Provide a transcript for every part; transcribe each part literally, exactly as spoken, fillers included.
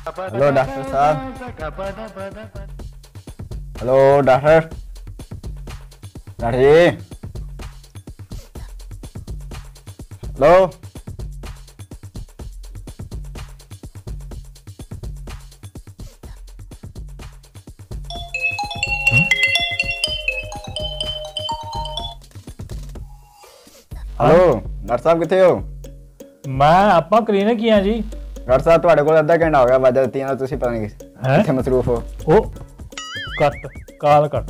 Hello doctor साहब। Hello doctor doctor ji. Hello hello doctor साहब कितने हो? मैं ਆਪਾਂ ਕਲੀਨਿਕ ਹੀ ਆ ਜੀ। डॉक्टर साहब ਤੁਹਾਡੇ ਕੋਲ ਅੱਧਾ ਘੰਟਾ ਹੋ ਗਿਆ ਵਾਜਾ ਦਿੱਤੀਆਂ ਤਾਂ ਤੁਸੀਂ ਪਤਾ ਨਹੀਂ ਕਿੱਥੇ ਮਸਰੂਫ ਹੋ। ਉਹ ਕੱਟ ਕਾਲ ਕੱਟ।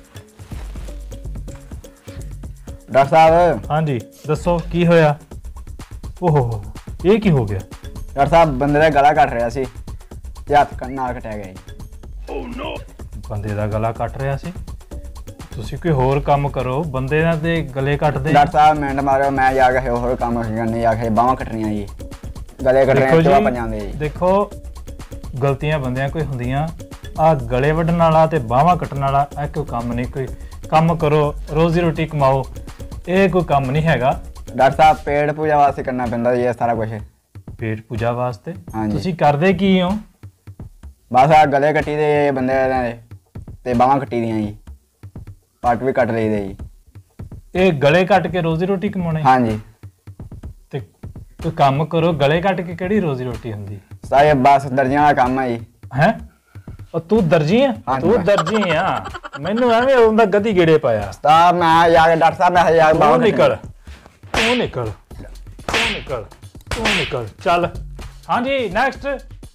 ਡਾਕਟਰ ਸਾਹਿਬ ਹਾਂਜੀ ਦੱਸੋ ਕੀ ਹੋਇਆ? ਓਹੋ ਇਹ ਕੀ ਹੋ ਗਿਆ? ਡਾਕਟਰ ਸਾਹਿਬ ਬੰਦੇ ਦਾ ਗਲਾ ਕੱਟ ਰਿਹਾ ਸੀ ਤੇ ਹੱਥ ਨਾਲ ਕਟਿਆ ਗਿਆ ਜੀ। ਓ ਨੋ। ਬੰਦੇ ਦਾ ਗਲਾ ਕੱਟ ਰਿਹਾ ਸੀ? ਤੁਸੀਂ ਕੋਈ ਹੋਰ ਕੰਮ ਕਰੋ, ਬੰਦੇ ਨਾਲ ਤੇ ਗਲੇ ਕੱਟਦੇ। ਡਾਕਟਰ ਸਾਹਿਬ ਮਿੰਟ ਮਾਰਿਓ, ਮੈਂ ਜਾ ਕੇ ਹੋਰ ਕੰਮ ਕਰਨੇ, ਜਾ ਕੇ ਬਾਹਾਂ ਕੱਟਣੀਆਂ ਜੀ, ਗਲੇ ਕੱਟਣੇ ਤੇ ਪੰਜਾਂ ਦੇ ਜੀ। ਦੇਖੋ ਗਲਤੀਆਂ ਬੰਦਿਆਂ ਕੋਈ ਹੁੰਦੀਆਂ, ਆ ਗਲੇ ਵੱਢਣ ਵਾਲਾ ਤੇ ਬਾਹਾਂ ਕੱਟਣ ਵਾਲਾ ਇਹ ਕੋਈ ਕੰਮ ਨਹੀਂ। ਕੋਈ ਕੰਮ ਕਰੋ, ਰੋਜ਼ੀ ਰੋਟੀ ਕਮਾਓ, ਇਹ ਕੋਈ ਕੰਮ ਨਹੀਂ ਹੈਗਾ। ਡਾਕਟਰ ਸਾਹਿਬ ਪੇਟ ਪੂਜਾ ਵਾਸਤੇ ਕਰਨਾ ਪੈਂਦਾ ਜੀ ਇਹ ਸਾਰਾ ਕੁਝ। ਪੇਟ ਪੂਜਾ ਵਾਸਤੇ? ਹਾਂਜੀ। ਤੁਸੀਂ ਕਰਦੇ ਕੀ ਹੋ? ਬਸ ਆ ਗਲੇ ਕੱਟੀ ਦੇ ਬੰਦੇ ਦੇ ਤੇ ਬਾਹਾਂ ਕੱਟੀ ਦੀਆਂ ਜੀ, ਪੱਟ ਵੀ ਕੱਟ ਲਈਦੇ ਜੀ। ਇਹ ਗਲੇ ਕੱਟ ਕੇ ਰੋਜ਼ੀ ਰੋਟੀ ਕਮਾਉਣੇ? ਹਾਂਜੀ। ਤੇ ਕੋਈ ਕੰਮ ਕਰੋ, ਗਲੇ ਕੱਟ ਕੇ ਕਿਹੜੀ ਰੋਜ਼ੀ ਰੋਟੀ ਹੁੰਦੀ? ਸਾਰੇ ਬਸ ਦਰਜੀਆਂ ਦਾ ਕੰਮ ਹੈ ਜੀ। ਹੈ ਉਹ ਤੂੰ ਦਰਜੀ ਆ? ਤੂੰ ਦਰਜੀ ਆ? ਮੈਨੂੰ ਐਵੇਂ ਹੁੰਦਾ ਗਦੀ ਗੇੜੇ ਪਾਇਆ। ਸਾਹਿਬ ਮੈਂ ਜਾ ਕੇ ਡਾਕਟਰ ਸਾਹਿਬ ਮੈਂ ਜਾ ਕੇ ਬਾਹਾਂ ਨਿਕਲ, ਤੂੰ ਨਿਕਲ, ਤੂੰ ਨਿਕਲ, ਤੂੰ ਨਿਕਲ ਚੱਲ। ਹਾਂਜੀ ਨੈਕਸਟ।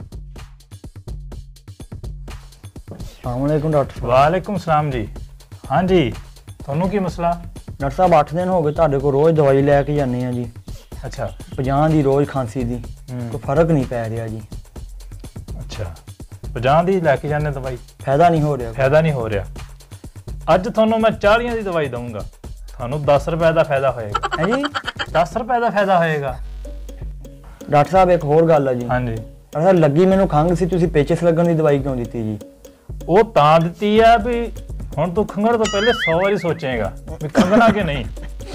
अस्सलामुअलैकुम डॉक्टर साहब। वालेकुम सलाम जी। हाँ जी ਤੁਹਾਨੂੰ ਕੀ ਮਸਲਾ? डॉक्टर साहब ਅੱਠ ਦਿਨ ਹੋ ਗਏ ਤੁਹਾਡੇ ਕੋਲ ਰੋਜ਼ ਦਵਾਈ ਲੈ ਕੇ ਜਾਂਦੇ ਆ ਜੀ। ਅੱਛਾ। ਪੰਜਾਹ ਦੀ ਰੋਜ਼ ਖਾਂਸੀ ਦੀ, ਕੋਈ ਫਰਕ ਨਹੀਂ ਪੈ ਰਿਹਾ ਜੀ। ਅੱਛਾ ਪੰਜਾਹ ਦੀ ਲੈ ਕੇ ਜਾਂਦੇ ਦਵਾਈ, ਫਾਇਦਾ ਨਹੀਂ ਹੋ ਰਿਹਾ? ਫਾਇਦਾ ਨਹੀਂ ਹੋ ਰਿਹਾ। ਅੱਜ ਤੁਹਾਨੂੰ ਮੈਂ ਚਾਲੀਆਂ ਦੀ ਦਵਾਈ ਦਊਂਗਾ, ਤੁਹਾਨੂੰ ਦਸ ਰੁਪਏ ਦਾ ਫਾਇਦਾ ਹੋਏਗਾ। ਹੈ ਜੀ? ਦਸ ਰੁਪਏ ਦਾ ਫਾਇਦਾ ਹੋਏਗਾ। ਡਾਕਟਰ ਸਾਹਿਬ ਇੱਕ ਹੋਰ ਗੱਲ ਆ ਜੀ। ਹਾਂਜੀ। ਡਾਕਟਰ ਸਾਹਿਬ ਲੱਗੀ ਮੈਨੂੰ ਖੰਘ ਸੀ, ਤੁਸੀਂ ਪੇਚਿਸ ਲੱਗਣ ਦੀ ਦਵਾਈ ਕਿਉਂ ਦਿੱਤੀ ਜੀ? ਉਹ ਤਾਂ ਦਿੱਤੀ ਆ ਵੀ ਹੁਣ ਤੂੰ ਖੰਘਣ ਤੋਂ ਪਹਿਲੇ ਸੌ ਵਾਰੀ ਸੋਚੇਗਾ ਵੀ ਖੰਘਣਾ ਕਿ ਨਹੀਂ।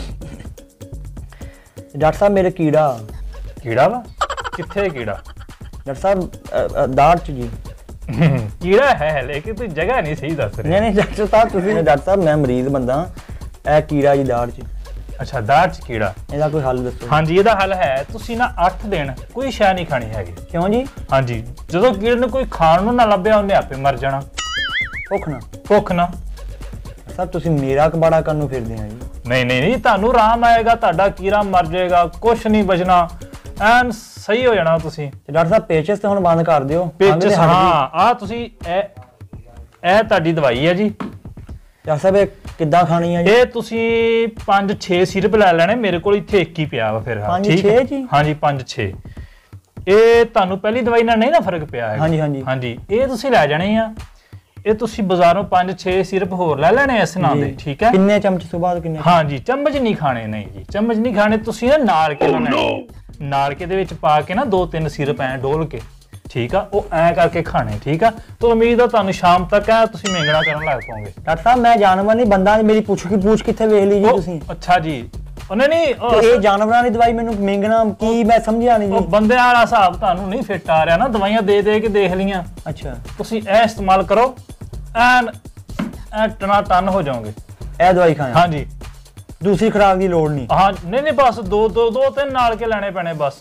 ਡਾਕਟਰ ਸਾਹਿਬ ਮੇਰੇ ਕੀੜਾ। ਕੀੜਾ ਵਾ? ਕਿੱਥੇ ਕੀੜਾ? ਡਾਕਟਰ ਸਾਹਿਬ ਦਾੜ ਚ ਜੀ। ਕੀੜਾ ਹੈ ਲੇਕਿਨ ਤੂੰ ਜਗ੍ਹਾ ਨਹੀਂ ਸਹੀ ਦੱਸ ਰਿਹਾ। ਨਹੀਂ ਨਹੀਂ ਡਾਕਟਰ ਸਾਹਿਬ ਤੁਸੀਂ ਡਾਕਟਰ ਸਾਹਿਬ ਮੈਂ ਮਰੀਜ਼ ਬੰਦਾ, ਇਹ ਕੀੜਾ ਜੀ ਦਾੜ ਚ। ਅੱਛਾ ਦਾੜ ਚ ਕੀੜਾ, ਇਹਦਾ ਕੋਈ ਹੱਲ ਦੱਸੋ। ਹਾਂਜੀ ਇਹਦਾ ਹੱਲ ਹੈ, ਤੁਸੀਂ ਨਾ ਅੱਠ ਦਿਨ ਕੋਈ ਸ਼ੈ ਨਹੀਂ ਖਾਣੀ ਹੈਗੀ। ਕਿਉਂ ਜੀ? ਹਾਂਜੀ ਜਦੋਂ ਕੀੜੇ ਨੂੰ ਕੋਈ ਖਾਣ ਨੂੰ ਨਾ ਲੱਭਿਆ ਉਹਨੇ ਆਪੇ ਮਰ ਜਾਣਾ। ਭੁੱਖ ਨਾ? ਭੁੱਖ ਨਾ। ਸਰ ਤੁਸੀਂ ਮੇਰਾ ਕਬਾੜਾ ਕਰਨ ਨੂੰ ਫਿਰਦੇ ਆ ਜੀ। ਨਹੀਂ ਨਹੀਂ ਨਹੀਂ ਤੁਹਾਨੂੰ ਆਰਾਮ ਆਏਗਾ, ਤੁਹਾਡਾ ਕੀੜਾ ਮਰ ਜਾਏਗਾ, ਕੁਛ ਨਹੀਂ ਬਚਣਾ, ਐਨ ਸਹੀ ਹੋ ਜਾਣਾ ਤੁਸੀਂ। ਤੇ ਡਾਕਟਰ ਸਾਹਿਬ ਪੇਚਿਸ ਤੇ ਹੁਣ ਬੰਦ ਕਰ ਦਿਓ। ਪੇਚਿਸ? ਹਾਂ ਆ ਤੁਸੀਂ ਇਹ ਇਹ ਤੁਹਾਡੀ ਦਵਾਈ ਹੈ ਜੀ। ਡਾਕਟਰ ਸਾਹਿਬ ਇਹ ਕਿੱਦਾਂ ਖਾਣੀ ਹੈ ਜੀ? ਇਹ ਤੁਸੀਂ ਪੰਜ ਛੇ ਸਿਰਪ ਲੈ ਲੈਣੇ, ਮੇਰੇ ਕੋਲ ਇੱਥੇ ਇੱਕ ਹੀ ਪਿਆ ਵਾ। ਫਿਰ ਪੰਜ ਛੇ ਜੀ? ਹਾਂਜੀ ਪੰਜ ਛੇ। ਇਹ ਤੁਹਾਨੂੰ ਪਹਿਲੀ ਦਵਾਈ ਨਾਲ ਨਹੀਂ ਨਾ ਫਰਕ ਪਿਆ ਹੈ? ਹਾਂਜੀ ਹਾਂਜੀ ਹਾਂਜੀ ਇਹ ਤੁਸੀਂ ਲੈ ਜਾਣੇ ਆ। ਇਹ ਤੁਸੀਂ ਬਾਜ਼ਾਰੋਂ ਪੰਜ ਛੇ ਸਿਰਪ ਹੋਰ ਲੈ ਲੈਣੇ ਇਸ ਨਾਂ ਦੇ, ਠੀਕ ਹੈ? ਕਿੰਨੇ ਚਮਚ ਤੋਂ ਬਾਅਦ ਕਿੰਨੇ? ਹਾਂਜੀ ਚਮਚ ਨਹੀਂ ਖਾਣੇ, ਨਹੀਂ ਜੀ ਚਮਚ ਨਹੀਂ ਖਾਣੇ। ਤੁਸੀਂ ਨਾ ਨਾਲ ਕੇ ਲੈਣੇ, ਨਾਲ ਕੇ ਦੇ ਵਿੱਚ ਪਾ ਕੇ ਨਾ ਦੋ ਤਿੰਨ ਸਿਰਪ ਐ ਡੋਲ ਕੇ, ਠੀਕ ਆ? ਉਹ ਐ ਕਰਕੇ ਖਾਣੇ, ਠੀਕ ਆ? ਤਾਂ ਉਮੀਦ ਆ ਤੁਹਾਨੂੰ ਸ਼ਾਮ ਤੱਕ ਐ ਤੁਸੀਂ ਮੇਂਗਣਾ ਕਰਨ ਲੱਗ ਪਾਓਗੇ। ਡਾਕਟਰ ਸਾਹਿਬ ਮੈਂ ਜਾਨਵਰ ਨਹੀਂ ਬੰਦਾ, ਮੇਰੀ ਪੁੱਛ ਕੀ ਪੁੱਛ ਕਿੱਥੇ ਵੇਖ ਲਈ ਜੀ ਤੁਸੀਂ? ਅੱਛਾ ਜੀ। ਉਹਨੇ ਨਹੀਂ ਇਹ ਜਾਨਵਰਾਂ ਦੀ ਦਵਾਈ ਮੈਨੂੰ ਮੇਂਗਣਾ ਕੀ, ਮੈਂ ਸਮਝਿਆ ਨਹੀਂ ਉਹ ਜੀ। ਬੰਦਿਆਂ ਵਾਲਾ ਹਿਸਾਬ ਤੁਹਾਨੂੰ ਨਹੀਂ ਫਿੱਟ ਆ ਰਿਹਾ ਨਾ, ਦਵਾਈਆਂ ਦੇ ਦੇ ਕੇ ਦੇਖ ਲੀਆਂ। ਅੱਛਾ ਤੁਸੀਂ ਇਹ ਇਸਤੇਮਾਲ ਕਰੋ, ਐਨ ਐ ਟਨਾ ਟਨ ਹੋ ਜਾਓਗੇ। ਇਹ ਦਵਾਈ ਖਾਣਾ? ਹਾਂਜੀ। ਦੂਸਰੀ ਖੁਰਾਕ ਦੀ ਲੋੜ ਨਹੀਂ? ਹਾਂ ਨਹੀਂ ਨਹੀਂ ਬਸ ਦੋ ਦੋ ਦੋ ਤਿੰਨ ਨਾਲ ਕੇ ਲੈਣੇ ਪੈਣੇ ਬਸ।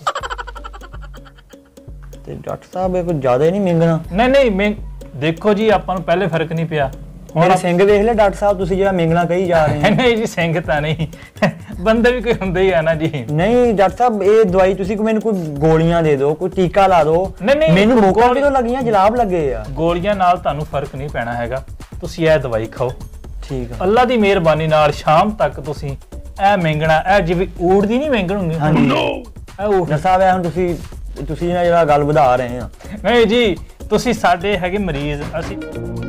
ਤੇ ਡਾਕਟਰ ਸਾਹਿਬ ਇਹ ਕੋਈ ਜ਼ਿਆਦਾ ਹੀ ਨਹੀਂ ਮੇਂਗਣਾ? ਨਹੀਂ ਨਹੀਂ ਮੈਂ ਦੇਖੋ ਜੀ ਆਪਾਂ ਨੂੰ ਪਹਿਲੇ ਫਰਕ ਨਹੀਂ ਪਿਆ। ਹੁਣ ਸਿੰਘ ਵੇਖ ਲੈ ਡਾਕਟਰ ਸਾਹਿਬ ਤੁਸੀਂ ਜਿਹੜਾ ਮੇਂਗਣਾ ਕਹੀ ਜਾ ਰਹੇ ਹੋ। ਨਹੀਂ ਜੀ ਸਿੰਘ ਤਾਂ ਨਹੀਂ, ਬੰਦੇ ਵੀ ਕੋਈ ਹੁੰਦੇ ਹੀ ਆ ਨਾ ਜੀ। ਨਹੀਂ ਡਾਕਟਰ ਸਾਹਿਬ ਇਹ ਦਵਾਈ ਤੁਸੀਂ ਮੈਨੂੰ ਕੋਈ ਗੋਲੀਆਂ ਦੇ ਦਿਓ, ਕੋਈ ਟੀਕਾ ਲਾ ਦਿਓ। ਨਹੀਂ ਨਹੀਂ ਮੈਨੂੰ ਮੋਕਾ ਕਿਉਂ ਲੱਗੀਆਂ, ਜਲਾਬ ਲੱਗੇ ਆ। ਗੋਲੀਆਂ ਨਾਲ ਤੁਹਾਨੂੰ ਫਰਕ ਨਹੀਂ ਪੈਣਾ ਹੈਗਾ, ਤੁਸੀਂ ਇਹ ਦਵਾਈ ਖਾਓ। ਠੀਕ ਆ। ਅੱਲਾ ਦੀ ਮਿਹਰਬਾਨੀ ਨਾਲ ਸ਼ਾਮ ਤੱਕ ਤੁਸੀਂ ਇਹ ਮੇਂਗਣਾ, ਇਹ ਜਿਵੇਂ ਊਠ ਦੀ ਨਹੀਂ ਮੇਂਗਣ ਹੁੰਦੀ। ਹਾਂਜੀ ਇਹ ਊਠ। ਡਾਕਟਰ ਸਾਹਿਬ ਇਹ ਹੁਣ ਤੁਸੀਂ ਤੁਸੀਂ ਨਾ ਜਿਹੜਾ ਗੱਲ ਵਧਾ ਰਹੇ ਆ। ਨਹੀਂ ਜੀ ਤੁਸੀਂ ਸਾਡੇ ਹੈਗੇ ਮਰੀਜ਼, ਅਸੀਂ